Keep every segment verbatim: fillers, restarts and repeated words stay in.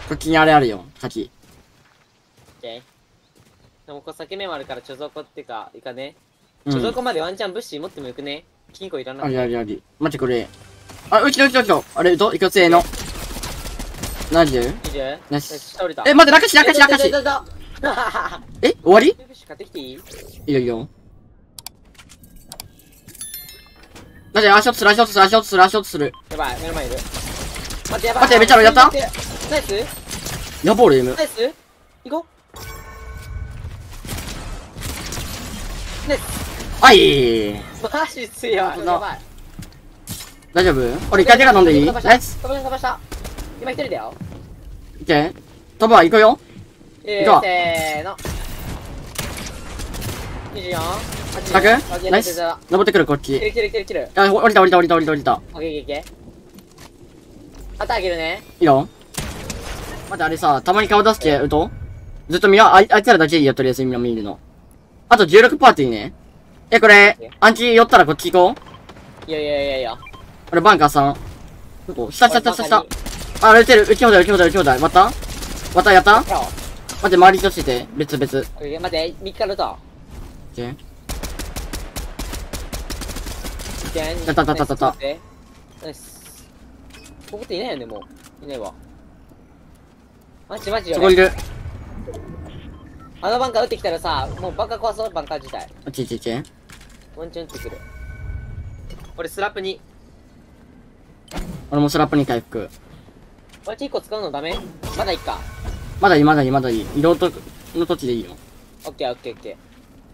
こっちにあれあるよ、先。 オッケー。でもこれ裂け目もあるから貯蔵庫っていうか、いかね。 うん。 貯蔵庫までワンチャン物資持ってもよくね。金庫いらなあくて。 りありあり。待ってこれ。あ、うちのうちのうちの。あれ、どういくつえの。ななじゅう？ にじゅう？ ナイス。 下降りた。 え、待って、中し、中し、中し。え、終わり？ 物資買ってきていい？ いいよいいよ。待って、足音する、足音する、足音する、足音する。 やばい、目の前いる。待って、やばい。 待ってめっちゃやった？ ナイス？ やば、俺、今。 ナイス？行こう。ナイス。 あい。 マジ強い。やばい。 大丈夫？俺一回手が飲んでいい？ナイス。 飛ばした飛ばした。今一人だよ。 いけ。飛ぶわ、行くよ。 えー、 行こう。 せーの。にじゅうよん。 サク？ナイス。登ってくる、こっち。 切る切る切る切る。 あ、降りた降りた降りた降りた降りた。 オッケーオッケーオッケー。またあげるね。 いいよ。待って、あれさ、たまに顔出してやるとずっと見よう。あい、あいつらだけいいよ、とりあえずみんな見るの。あとじゅうろくパーティーね。え、これ、アンチ寄ったらこっち行こう。 いやいやいやいや。 俺バンカーさん。どこ？下下下下下。あ、撃てる。撃ち放題撃ち放題撃ち放題。またまたやった待って、周りとしてて。別々。 オッケー待って、右からと。 オッケー。 やったったったったった。 ナイス。ここっていないよね、もう。いないわ。マジマジよ。 そこいる。 あのバンカー撃ってきたらさ、もうバンカー壊そう、バンカー自体。 オッケーオッケーオッケー。 ワンチャン撃ってくる。俺スラップに。 俺もスラップに回復。 ワンチャンいっこ使うのダメ？まだいっか。 まだいいまだいいまだいい。移動と、の土地でいいよ。 オッケーオッケーオッケ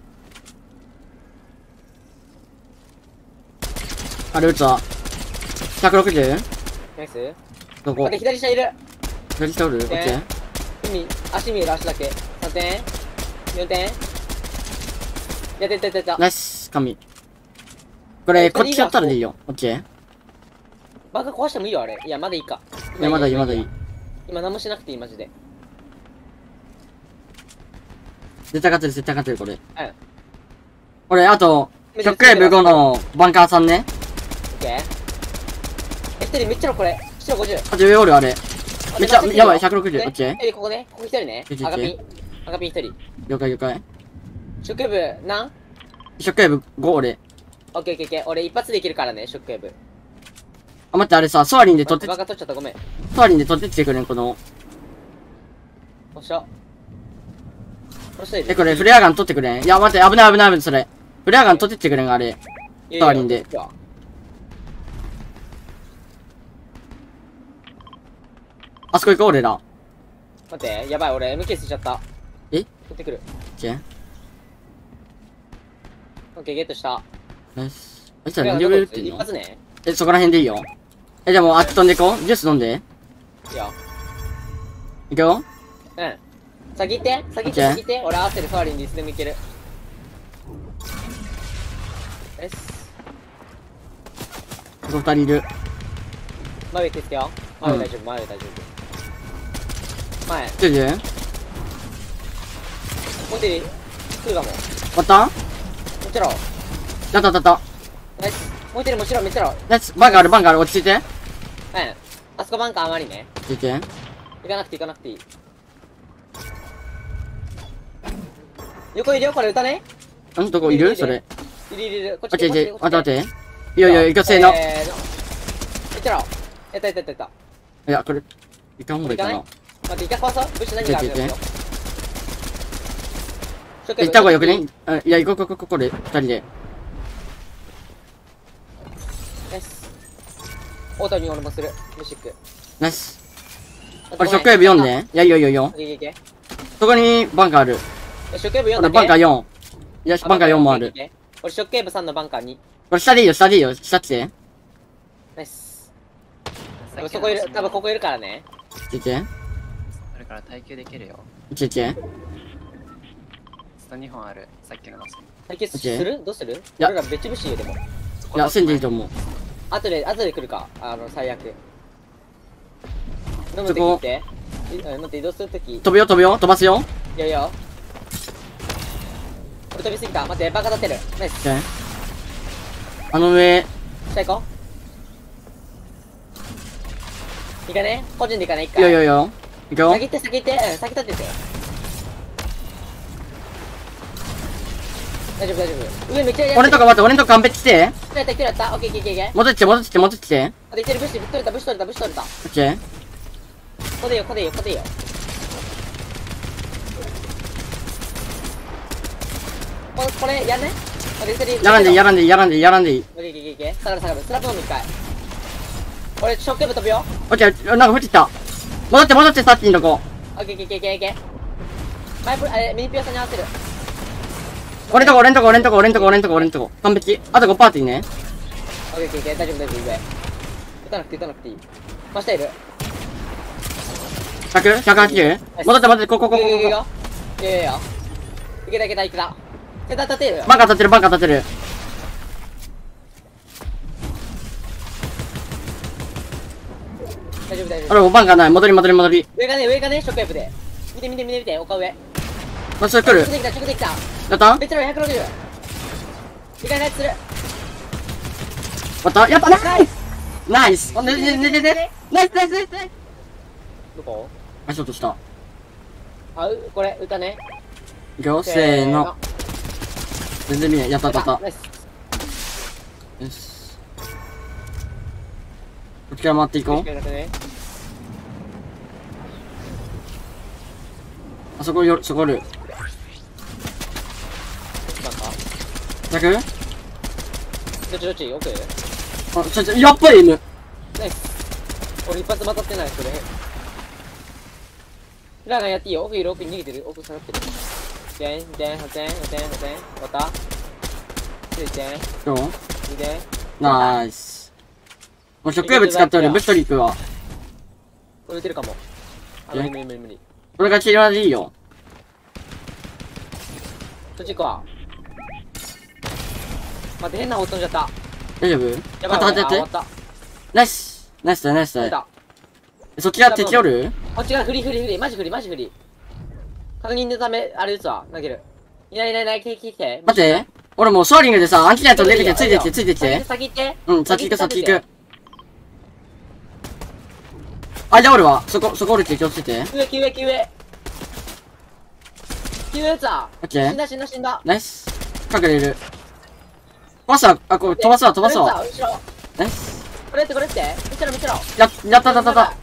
あれ撃つわ。ひゃくろくじゅう？ ー。ナイス。 どこ？ 待って、左下いる。 左下おる？オッケー。 海、足見える、足だけ。さんてん ?よん 点やったやったやったやった。 ナイス、神。これ、こっちやったらでいいよ。オッケー。 バンカー壊してもいいよ、あれ。いや、まだいいか。 いや、まだいいまだいい。 今何もしなくていい、マジで。 絶対勝てる、絶対勝てる、これ。 うん。 俺、あと、ショックウェーブごのバンカーさんね。 オッケー。え、一人めっちゃのこれ。白ごじゅう。 あと上おる、あれ。めっちゃ、やばい、ひゃくろくじゅう。オッケー。 え、ここね。ここ一人ね。 オッケー赤ピン。赤ピン一人。 了解了解。 ショックウェーブ何？ ショックウェーブご俺。 オッケーオッケーオッケー。俺一発でいけるからね、ショックウェーブ。 あ、待って、あれさ、ソアリンで取って、 バカ取っちゃった、ごめん。 ソアリンで取ってきてくれん、この。 おっしゃ。この人いる。 え、これ、フレアガン取ってくれん。いや、待って、危ない危ない危ない、それ。フレアガン取ってきてくれん、あれ。 いやいやソアリンで。あそこ行こう、俺ら。 待って、やばい、俺 エムケー 捨てちゃった。 え？ 取ってくる。 オッケー。 オッケー、ゲットした。 ナイス。あいつら何で売ってんの？ 一発ね。 え、そこら辺でいいよ。え、じゃあもう、あっち飛んでいこう。ジュース飲んで。 いいよ。 いくよ。 うん。先行って、先行って、先行って。俺合わせるソアリンでいつでもいける。よし。 ここ二人いる。 前手つけよ。前大丈夫、前大丈夫。前。 ジュージューもう一人、来るかも。 終わった？ もちろん。 やったやったやった。 ナイス。もう一人もちろん、めっちゃろ。 ナイス。バンカーある、バンカーある。落ち着いて。 うん。あそこバンカーあまりね。 落ち着いて。 行かなくていい行かなくていい。横いるよ、これ撃たね。 んどこいるそれ。 いるいるいる。こっオッケーオッケー。 ちこっち待って待って。いいよいいよ、行くせーの。 えーの。めっちゃろ。やったやったやったやった。 いや、これ、いかんほうがいいかな。 待って、イカ壊そう。武士何があるよ。 行った方がよくね？いや、行こう行こう行こう、これ、二人で。 ナイス。オートに俺もする。ミュージック。 ナイス。これ、ショックウェーブよんね。いや、いいよいいよいいよ。 いけいけ。 そこにバンカーある。 ショックウェーブよんだけ。 俺バンカーよん。いや、バンカーよんもある。 俺ショックウェーブさんのバンカーに。 これ下でいいよ、下でいいよ。下来て。 ナイス。多分そこいる、多分ここいるからね。 いけいけ。 それから耐久できるよ。 いけいけ。 ストにほんある、さっきのマスに。 対決する？どうする？ や俺ら別武士よ、でも。 いや、せんでいいと思う。 後で、後で来るか。あの、最悪。飲むときって。待って、移動するとき。 飛ぶよ飛ぶよ、飛ばすよ。 いやいや。俺飛びすぎた。待って、バカ立てる。ナイス。 あの上。 下行こう。いかね？個人でいかね？一回。 いやいやいや。 いくよ。 先行って、先行って、うん、先立ってて。大丈夫、大丈夫。上めっちゃや俺んとこ待って、俺んとこ完璧来て。 やった、来てやった。オッケー、オッケー、オッケー。 戻ってきて、戻ってきて、戻ってきて。 あ、で、いってる、ブッシュ、取れた、ブッシュ取れた、ブッシュ取れた。 オッケー。 ここでいいよ、ここでいいよ、ここでいいよ。ここれ、やんねやらんでいい、やらんでいい、やらんでいい、やらんでいい。 オッケー、オッケー、オッケー。下がる、下がる。スラップ飲む一回。俺、ショックエブ飛ぶよ。 オッケー、なんか降ってきた。戻って、戻って、さっきのとこ。 オッケー、オッケー、オッケー、オッケー。マイプ、え、ミニピオさんに合わせる。 俺んとこ、俺んとこ、俺んとこ、俺んとこ、俺んとこ、俺んとこ。完璧。あとごパーティーね。 オッケー、オッケー、オッケー。大丈夫、大丈夫、上。打たなくていい、打たなくていい。真下いる。 ひゃく、ひゃくはちじゅう。戻って、戻って、ここ、ここ、ここ。 いけいけいけいけいけよ。いけた、いけた、いけた。センター立てるよ。 バンカー立てる、バンカー立てる。 大丈夫、大丈夫。 俺もバンカーない。戻り、戻り、戻り。 上がね、上がね、ショックウェーブで。見て見て見て見て、お顔上。 もうそれ来る。 直できた、直できた。 やっためっちゃひゃくろくじゅう。いかないする。 終わったやったナイスナイスねねねねねナイスナイスナイスナイスどこ足落とした。 あ、う、これ、歌ね。 いくよ、せーの。全然見えん。やったやったやっナイス。 た。よし。こっちから回っていこう。あそこよ、そこおる。 なんかひゃく？ どっちどっち奥あ、ちょ、ちょ、やっぱり M。 ナイス。俺一発当たってない、それ。ラーガンやっていいよ。奥いる、奥に逃げてる。奥下がってる。でん、でん、はてん、はてん、はてん。終わったついてん。 どう見て。 ナイス。もうショックウェーブ使っておる。ブッシュ取り行くわ。 これ打てるかも。あ、無理無理無理無理。 これが治療でいいよ。 そっち行くわ。待って、変な方飛んじゃった。 大丈夫？ やばい、 待って待って終わっ待って。ナイスナイスだ、ナイスだ。 出た。 そっちが敵おる？ あ、違う、フリーフリーフリー。マジフリー、マジフリー。確認のため、あれ打つわ。投げる。いないいないいない、来て来て。 待って。俺もうソーリングでさ、アンチナイト出てきて、ついてきて、ついてきて。 先行って。 うん、先行く、先行く。あ、じゃあ俺は、そこ、そこおるって気をつけて。 上、上、上。上打つわ。 オッケー死んだ、死んだ、死んだ。 ナイス。隠れる。飛ばすわ、あ、これ飛ばすわ、飛ばすわ。 後ろ。 ナイス。 これって、これって。見てろ、見てろ。 や、やった、やった、やった。 待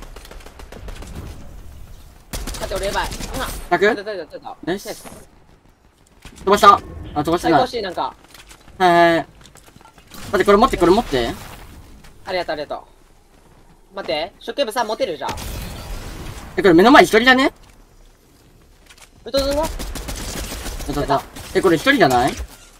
って、俺やばい。ほな。 ひゃく？ナイス。飛ばした。あ、飛ばしてない。 最高しい、なんか。 はいはいはい。待って、これ持って、これ持って。 ありがとう、ありがとう。待って、ショックウェーブさ、持てるじゃん。 え、これ目の前一人だね。 うとずのやったやった。え、これ一人じゃない？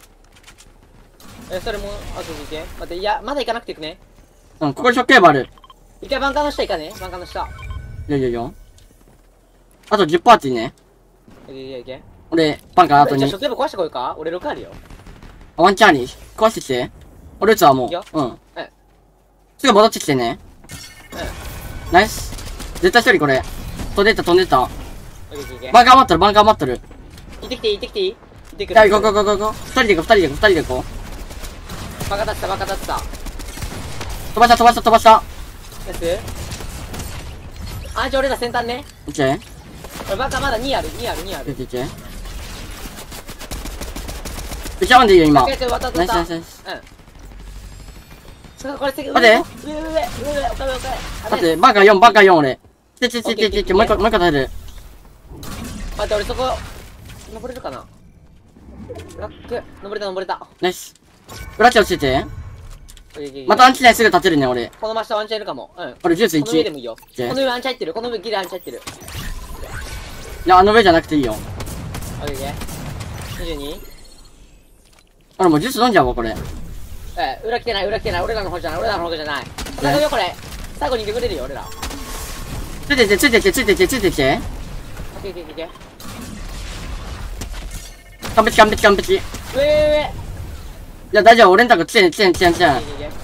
え、それも、あとでいけ。待って、いや、まだ行かなくていくね。 うん、ここにショックウェーブある。 一回バンカーの下行かね。バンカーの下。 いやいやいや。あとじゅうパーティーね。 いけいけいけ。 俺、パンカー後にじゃあショッ。クウェーブ壊してこようか。俺ろくあるよ。 ワンチャンに壊してきて。俺打つわ、もいいよう。うん。 うん。 すぐ戻ってきてね。ナイス。絶対一人これ。飛んでった、飛んでった。 いけいけいけ。 バンカー待ってる、バンカー待ってる。 行ってきていい、行ってきていい行ってくる。 いや、行こう行こう行こう行こう。二人で行こう、二人で行こう、二人で行こう。 バカ立ってた、バカ立ってた。 飛ばした、飛ばした、飛ばした。 ナイス。あ、じゃあ俺ら先端ね。 オッケー。 俺バカまだにある、にある、にある。 オッケーオッケー。打ち合わんでいいよ、今。 オッケー、渡った、 ナイスナ渡った。 イスナイス。 うん。そう、これ次、 待って上、上、上、上、上、おかえりおかえり。 待って、バンカーよん、バンカーよん俺。ちちちちちち、もう一個、もう一個立てる。 待って、俺そこ、登れるかなラック、登れた、登れた。 ナイス。裏手落ちてて。 オッケーオッケーまたアンチナイすぐ立てるね、俺。 この真下ワンチャンいるかも。うん。 俺ジュースこの上でいち。 もいいよ。 オッケーこの上アンチャン入ってる。この上ギリアンチャン入ってる。 いや、あの上じゃなくていいよ。 オッケーオッケー。にじゅうに。 俺もうジュース飲んじゃおう、これ。 え、裏来てない、裏来てない。俺らの方じゃない、俺らの方じゃない。戦うよ、これ。最後にいてくれるよ、俺ら。 ついてきて、ついてきて、ついてきて、ついてきて。 オッケーオッケーオッケー。 完璧、完璧、完璧。い上、上、上。 や、大丈夫、俺んとこ来てね、来てね、来てね、来てね。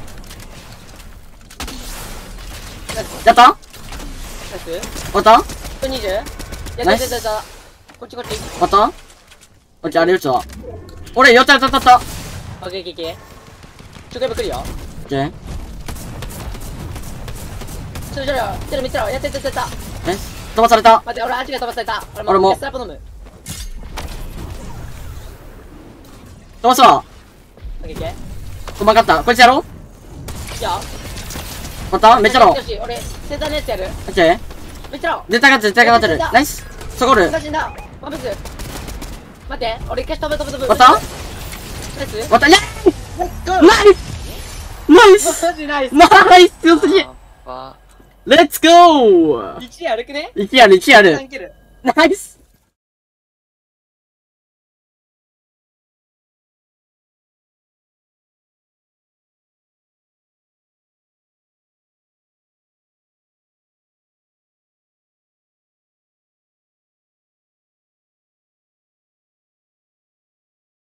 やったナイス。 終わった終ひゃくにじゅう。やったナイスやったやった。こっちこっち。 わったオッケー、あれ打つわ。俺、やったやったやったやった。 オッケーオッケーオッケー。ちょっとやっぱ来るよ。 オッケー。 ちょちょちょ、ちょっと見てろ。やったやったやった。 ナイス。 飛ばされた。 待って、俺、足が飛ばされた。 俺もスラップ飲む。 飛ばすわ。 オッケーオッケ細かった。こいつやろう。 ー。いいよ。 まためっちゃロー。 よし、俺、センターのやつやる。 オッケー。 めっちゃロー。 絶対勝ってる、絶対勝ってる。ナイス。そこる。 死んだ。ワンブス。待って、俺一回飛ぶ飛ぶ飛ぶ。 またナイス。 また、イェーイナイスナイスマジナイス。 ナイス強すぎあーわレッツゴーいちやるくね？ !いち やる、いちやる。 さんキル。 ナイス